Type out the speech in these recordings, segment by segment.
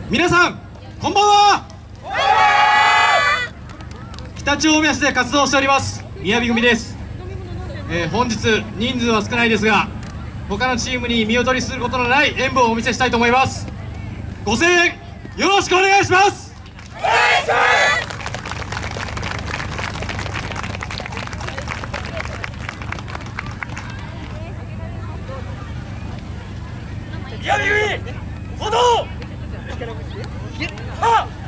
皆さんこんばんは。常陸大宮市で活動しております宮城組です。本日人数は少ないですが、他のチームに見劣りすることのない演舞をお見せしたいと思います。ご声援よろしくお願いします。お願いします。宮城組歩道はっ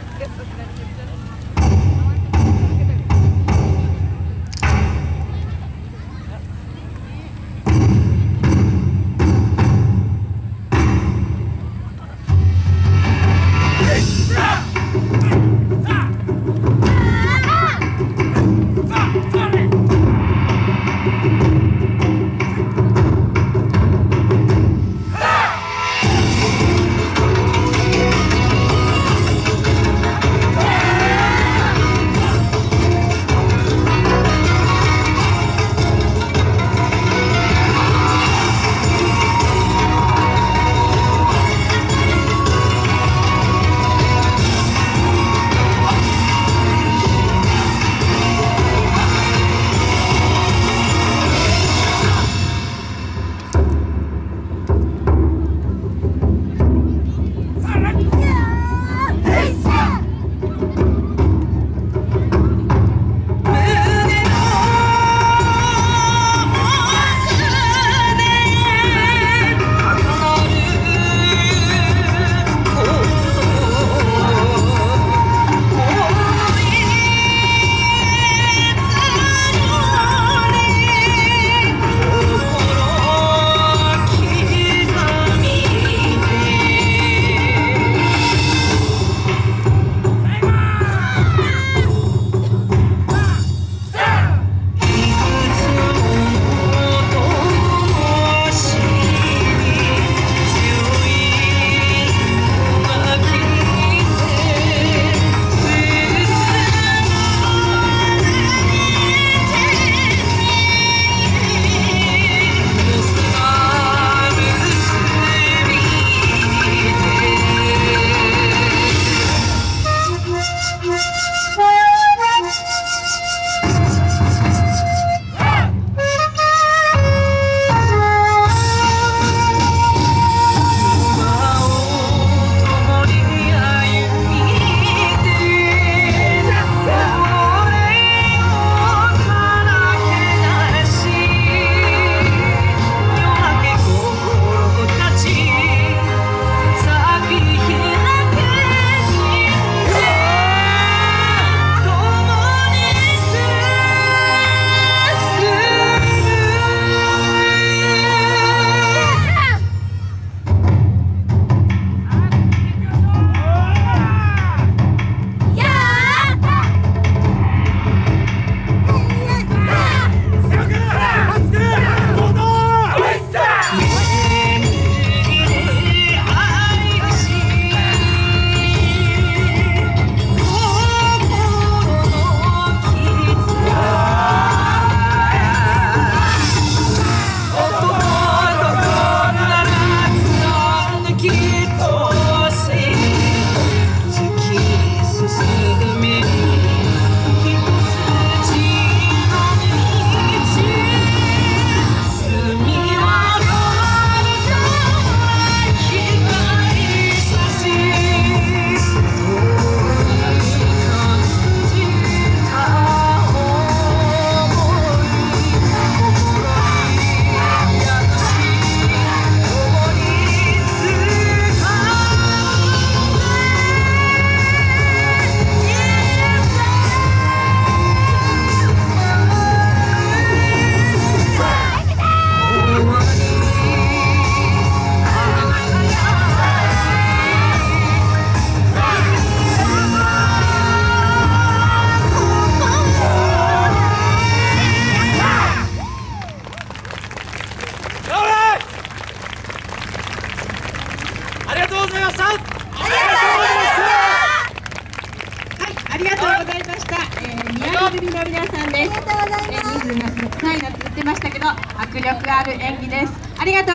組の皆さんです。人数が少ないなって言ってましたけど、迫力ある演技です。ありがとう。